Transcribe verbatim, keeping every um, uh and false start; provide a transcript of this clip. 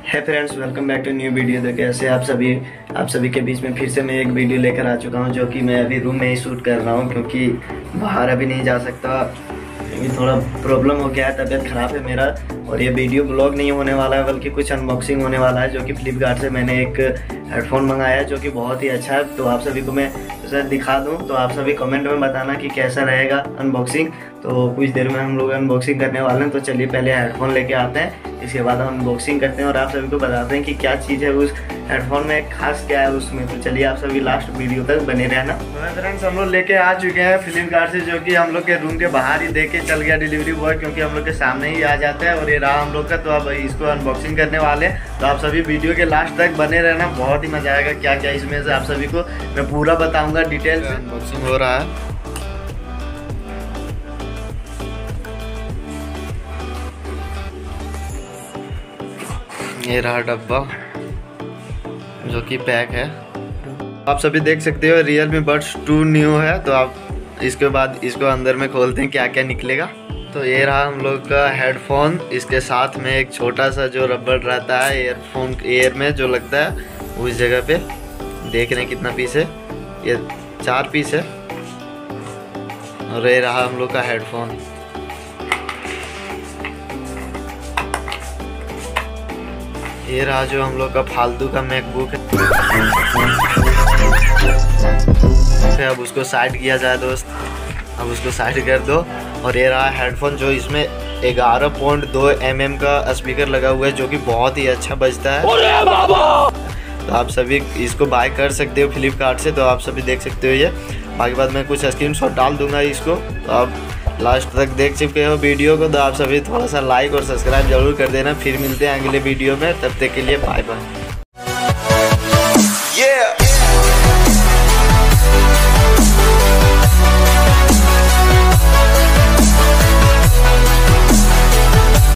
है friends, welcome back to new video. तो कैसे आप सभी आप सभी के बीच में फिर से मैं एक वीडियो लेकर आ चुका हूं, जो कि मैं अभी रूम में ही शूट कर रहा हूं क्योंकि बाहर अभी नहीं जा सकता क्योंकि थोड़ा प्रॉब्लम हो गया है, तबीयत ख़राब है मेरा। और ये वीडियो ब्लॉग नहीं होने वाला है बल्कि कुछ अनबॉक्सिंग होने वाला है, जो कि फ्लिपकार्ट से मैंने एक हेडफोन मंगाया है जो कि बहुत ही अच्छा है। तो आप सभी को मैं उसे दिखा दूं तो आप सभी कमेंट में बताना कि कैसा रहेगा अनबॉक्सिंग। तो कुछ देर में हम लोग अनबॉक्सिंग करने वाले हैं। तो चलिए पहले हेडफोन लेके आते हैं, इसके बाद हम अनबॉक्सिंग करते हैं और आप सभी को बताते हैं कि क्या चीज़ है उस हेडफोन में, खास क्या है उसमें। तो चलिए आप सभी लास्ट वीडियो तक बने रहना। तो फ्रेंड्स, हम लोग लेके आ चुके हैं फ्लिपकार्ट से, जो कि हम लोग के रूम के बाहर ही दे के चल गया डिलीवरी बॉय, क्योंकि हम लोग के सामने ही आ जाता है और ये रहा हम लोग का। तो अब इसको अनबॉक्सिंग करने वाले हैं, तो आप सभी वीडियो के लास्ट तक बने रहना, बहुत ही मजा आएगा। क्या क्या इसमें से आप सभी को मैं पूरा बताऊंगा डिटेल से। अनबॉक्सिंग हो रहा है। ये रहा डब्बा जो कि पैक है। आप सभी देख सकते हो Realme Buds टू न्यू है। तो आप इसके बाद इसको अंदर में खोलते हैं क्या क्या निकलेगा। तो ये रहा हम लोग का हेडफोन, इसके साथ में एक छोटा सा जो रबड़ रहता है ईयरफोन एयर में जो लगता है उस जगह पे। देख रहे हैं कितना पीस है, ये चार पीस है। और ये रहा हम लोग का हेडफोन। ये रहा जो हम लोग का फालतू का मैकबुक है। अब उसको साइड किया जाए दोस्त, अब उसको साइड कर दो। और ये रहा हेडफोन, जो इसमें ग्यारह पॉइंट दो एम एम का स्पीकर लगा हुआ है, जो कि बहुत ही अच्छा बजता है। तो आप सभी इसको बाय कर सकते हो फ्लिपकार्ट से। तो आप सभी देख सकते हो ये। बाकी बाद मैं कुछ स्क्रीनशॉट डाल दूंगा इसको। तो आप लास्ट तक देख चुके हो वीडियो को, तो आप सभी थोड़ा सा लाइक और सब्सक्राइब जरूर कर देना। फिर मिलते हैं अगले वीडियो में, तब तक के लिए बाय बाय।